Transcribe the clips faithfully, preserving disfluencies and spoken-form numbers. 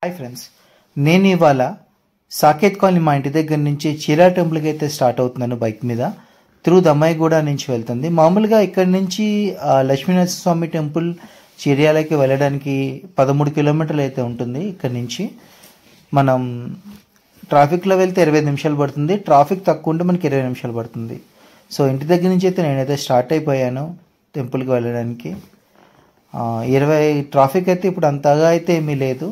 Hi friends, నేను ఇవాళ Saketh colony మా ఇంటి దగ్గర నుంచి చీరా టెంపుల్కి అయితే స్టార్ట్ అవుతున్నాను. బైక్ మీద త్రూ దమ్మాయిగూడ నుంచి వెళ్తుంది. మామూలుగా ఇక్కడ నుంచి లక్ష్మీనరసింహ స్వామి టెంపుల్ చీర్యాలకి వెళ్ళడానికి పదమూడు కిలోమీటర్లు అయితే ఉంటుంది. ఇక్కడ నుంచి మనం ట్రాఫిక్లో వెళ్తే ఇరవై నిమిషాలు పడుతుంది, ట్రాఫిక్ తక్కువ ఉంటే మనకి ఇరవై నిమిషాలు పడుతుంది. సో ఇంటి దగ్గర నుంచి అయితే నేనైతే స్టార్ట్ అయిపోయాను టెంపుల్కి వెళ్ళడానికి. ఇరవై ట్రాఫిక్ అయితే ఇప్పుడు అంతగా అయితే ఏమీ లేదు.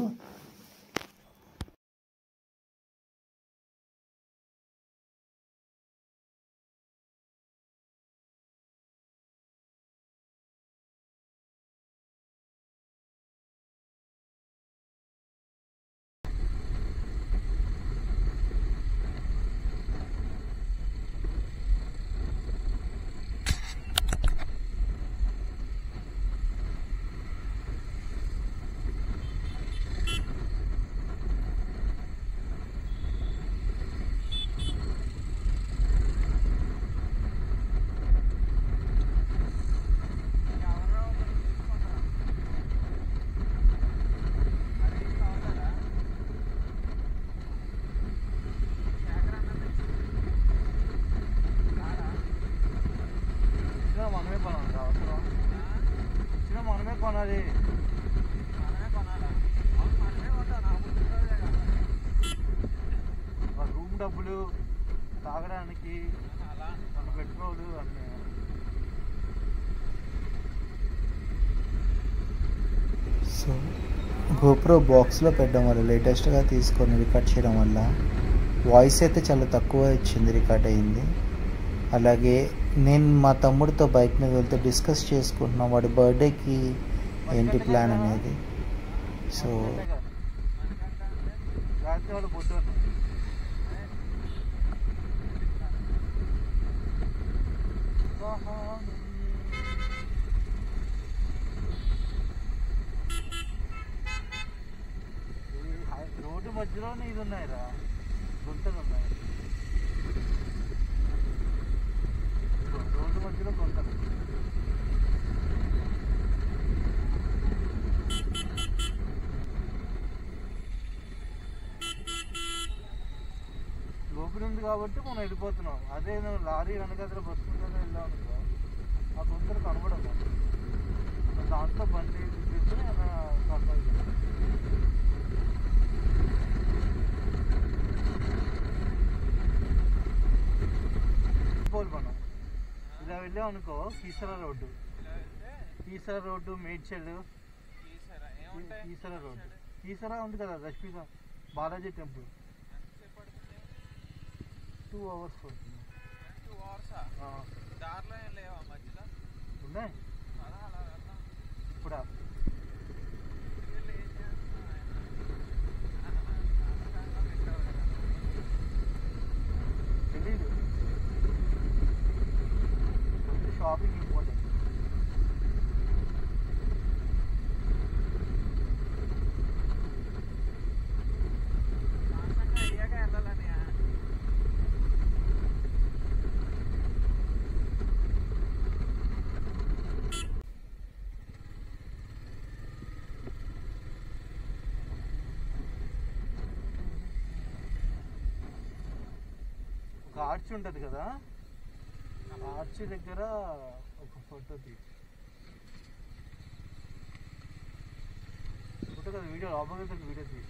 రూమ్ డబ్బులు, తాగడానికి, పెట్రోలు అన్నీ. సో గోప్రో బాక్స్లో పెట్టడం వల్ల, లేటెస్ట్గా తీసుకొని రికార్డ్ చేయడం వల్ల వాయిస్ అయితే చాలా తక్కువ వచ్చింది, రికార్డ్ అయ్యింది. అలాగే నేను మా తమ్ముడితో బైక్ మీద వెళ్తే డిస్కస్ చేసుకుంటున్నాం వాడి బర్త్డేకి ఏంటి ప్లాన్ అనేది. సో రోడ్డు మధ్యలోనే ఇది ఉన్నాయిరా, గుంటలు ఉన్నాయి. రోడ్డు మధ్యలో గుంటలు. లోపలి ఉంది కాబట్టి మనం వెళ్ళిపోతున్నాం. అదే లారీ వెనకాల బస్సు ఉంటుందో వెళ్దాం అనుకో, ఆ గుంతలు కనబడదు. దాంట్లో బండి తీసుకుని పోల్ మనం ఇలా వెళ్ళాం అనుకో, Keesara road, Keesara road, Medchal, Keesara road. Keesara ఉంది కదా Lakshmi Balaji temple, two hours పడుతుంది. టూ అవర్సా? దారిలో ఏం లేవా మధ్యలో? ఉన్నాయి ఇప్పుడు. తెలీదు, షాపింగ్ ఇంపార్టెంట్. ఆర్చ్ ఉంటుంది కదా, ఆర్చ్ దగ్గర ఒక ఫోటో తీ ఫోటో కదా, వీడియో లోపల వీడియో తీ.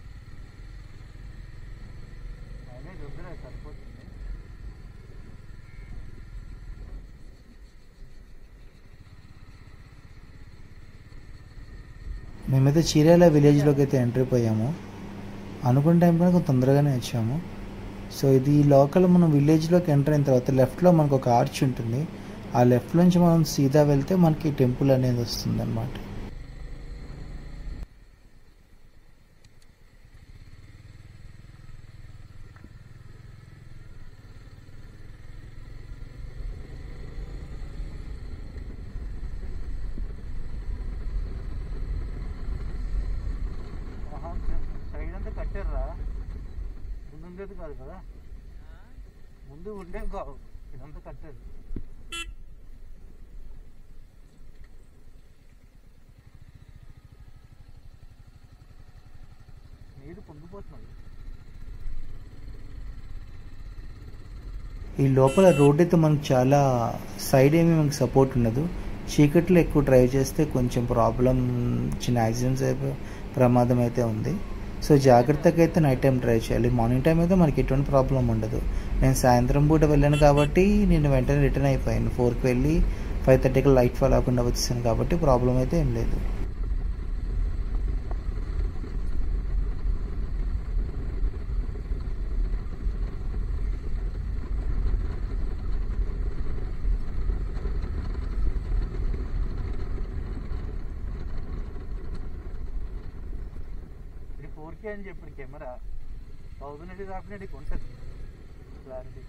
అనే దగ్గర సరిపోతుంది. మేమైతే చీరాల విలేజ్లోకి అయితే ఎంట్రీ పోయాము. అనుకున్న టైం కన్నా కొంచెం తొందరగానే వచ్చాము. సో ఇది లోకల్. మనం విలేజ్లోకి ఎంటర్ అయిన తర్వాత లెఫ్ట్లో మనకు ఒక ఆర్చ్ ఉంటుంది. ఆ లెఫ్ట్ నుంచి మనం సీదా వెళ్తే మనకి టెంపుల్ అనేది వస్తుంది అన్నమాట. సైడ్ అంతా కట్టారా, ముందు ఉండేది కాదు కదా, ముందు ఉండేది కాదు, ఇదంతా కట్టారు. నీరు పొంగిపోతున్నది. ఈ లోపల రోడ్ అయితే మనకు చాలా సైడ్ ఏమీ మనకు సపోర్ట్ ఉండదు. చీకట్లో ఎక్కువ డ్రైవ్ చేస్తే కొంచెం ప్రాబ్లం, చిన్న యాక్సిడెంట్స్ అయిపోయి ప్రమాదం అయితే ఉంది. సో జాగ్రత్తగా అయితే నైట్ టైం డ్రైవ్ చేయాలి. మార్నింగ్ టైం అయితే మనకి ఎటువంటి ప్రాబ్లం ఉండదు. నేను సాయంత్రం పూట వెళ్ళాను కాబట్టి నేను వెంటనే రిటర్న్ అయిపోయాను. ఫోర్కి వెళ్ళి ఫైవ్ థర్టీకి లైట్ ఫాల్ అవ్వకుండా వచ్చేసాను కాబట్టి ప్రాబ్లం అయితే ఏం లేదు. ఫోర్ కే అని చెప్పి కెమెరా థౌజండ్ ఎయిటీ దాపినట్టు ఉంటుంది క్లారిటీ.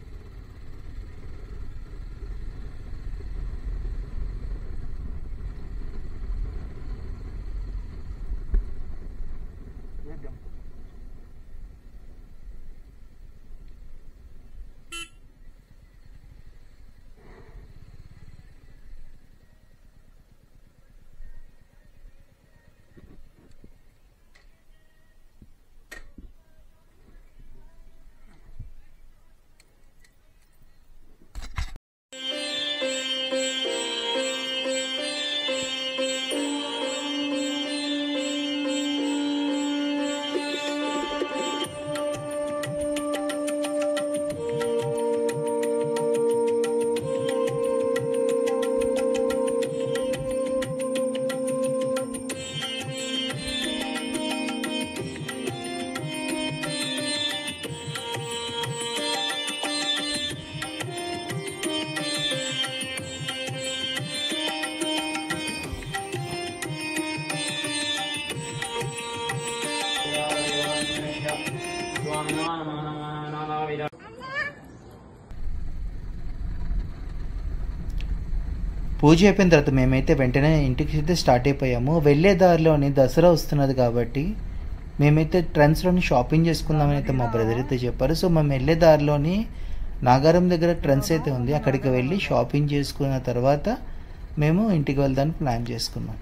పూజ అయిపోయిన తర్వాత మేమైతే వెంటనే ఇంటికి అయితే స్టార్ట్ అయిపోయాము. వెళ్ళే దారిలోని దసరా వస్తున్నది కాబట్టి మేమైతే ట్రెండ్స్లోని షాపింగ్ చేసుకుందామని అయితే మా బ్రదర్ అయితే చెప్పారు. సో మేము వెళ్ళే దారిలోని నాగారం దగ్గర ట్రెండ్స్ అయితే ఉంది, అక్కడికి వెళ్ళి షాపింగ్ చేసుకున్న తర్వాత మేము ఇంటికి వెళ్దానికి ప్లాన్ చేసుకున్నాం.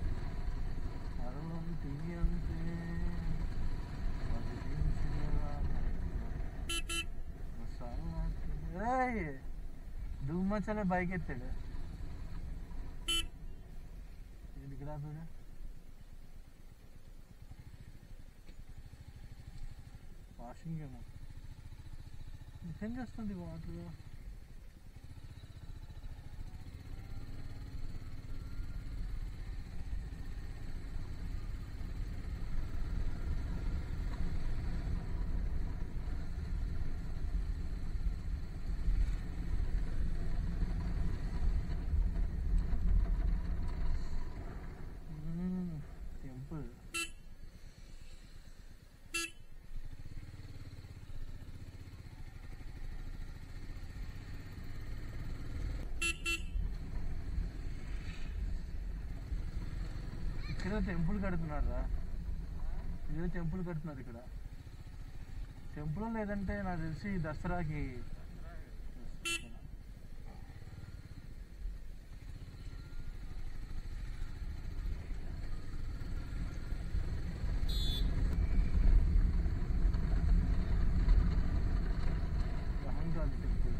ధూమచలే బైక్ ఎత్తాడు వాషింగ్ ఏమో ఏం చేస్తుంది వాటర్. టెంపుల్ ఇక్కడ టెంపుల్ కడుతున్నారు రా, ఇదే టెంపుల్ కడుతున్నారు ఇక్కడ. టెంపుల్ లేదంటే నాకు తెలిసి దసరాకి అహంకాళి టెంపుల్.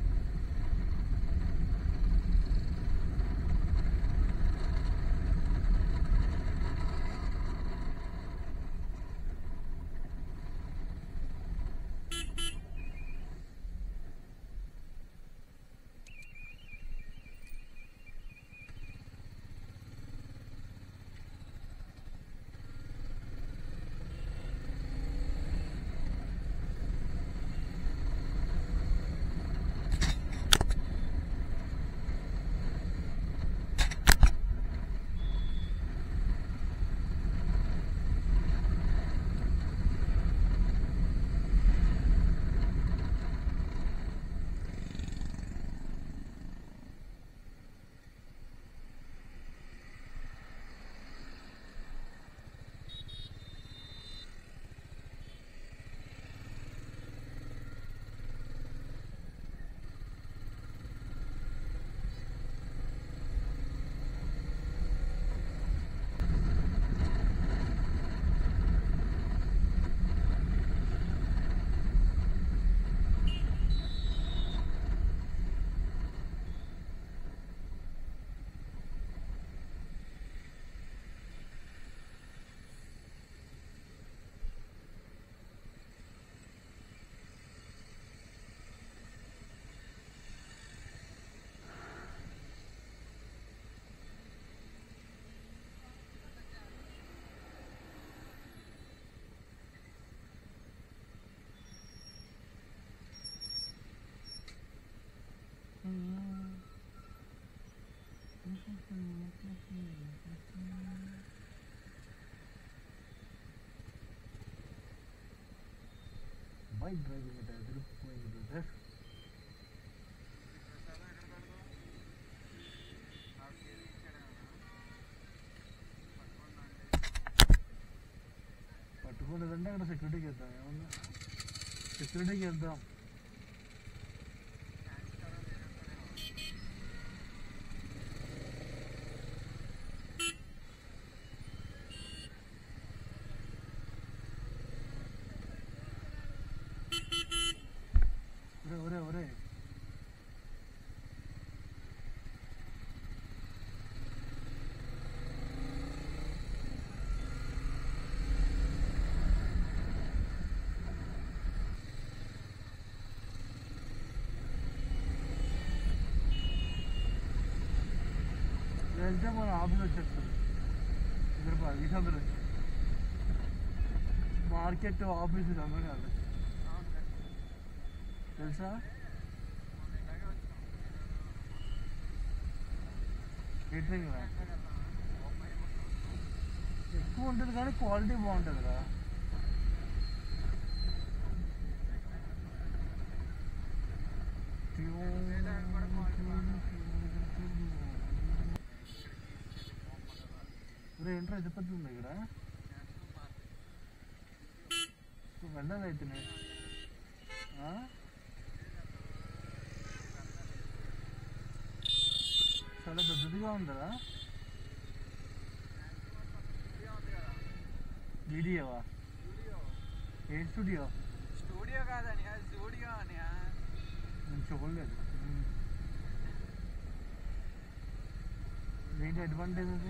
బైక్ డ్రైవింగ్ అంటే అదిరిపోయింది బ్రదర్. పట్టుకోలేదంటే అక్కడ సెక్యూరిటీకి వెళ్దాం. ఏమన్నా సెక్యూరిటీకి వెళ్దాం. ఒరే ఒరే ఒరే వెళ్తే మన ఆఫీస్ వచ్చేస్తుంది. ఇద్దరు ఈసారి వచ్చి మార్కెట్ ఆఫీస్ అమ్మే కాదు తెలుసా. కేటరింగ్ ఎక్కువ ఉంటుంది కానీ క్వాలిటీ బాగుంటుంది కదా. ఏంట్రా ఇది పెద్ద ఉంది ఇక్కడ. వెళ్ళాలి అయితేనే చాలా పెద్దదిగా ఉందా. వీడియోవా? ఏ స్టూడియో? స్టూడియో కాదని స్టూడియో అని నేను చూడలేదు. ఏంటి అడ్వాంటేజ్ అది?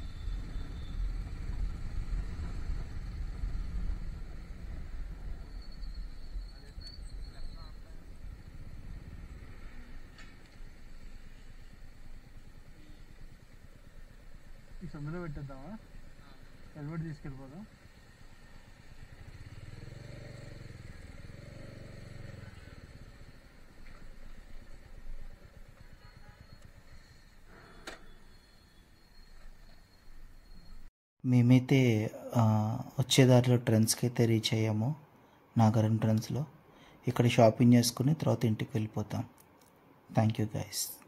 ఈ సందులో పెట్టేద్దామా? హెల్మెట్ తీసుకెళ్ళిపోదాం. మేమైతే వచ్చేదారిలో ట్రెండ్స్కి అయితే రీచ్ అయ్యాము. నాగారం ట్రెండ్స్లో ఇక్కడ షాపింగ్ చేసుకుని తర్వాత ఇంటికి వెళ్ళిపోతాం. Thank you guys.